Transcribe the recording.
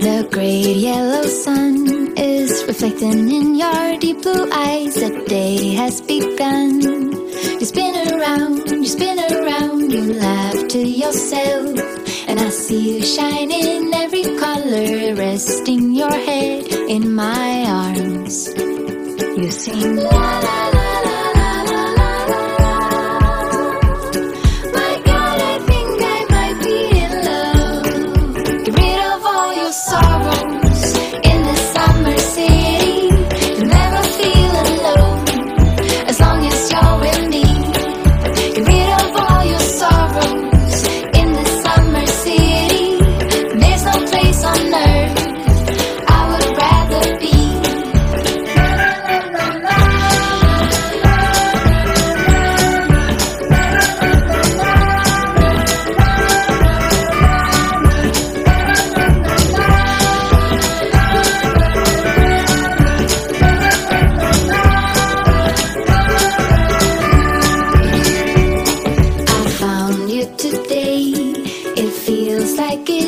The great yellow sun is reflecting in your deep blue eyes. The day has begun. You spin around, you laugh to yourself. And I see you shine in every color, resting your head in my arms. You sing la la la la la la la la. My God, I think I might be in love. Get rid of all your sorrows in the summer city. You'll never feel alone as long as you're with me. Get rid of all your sorrows in the summer city. There's no place on earth I would rather be. I found you today. It feels like it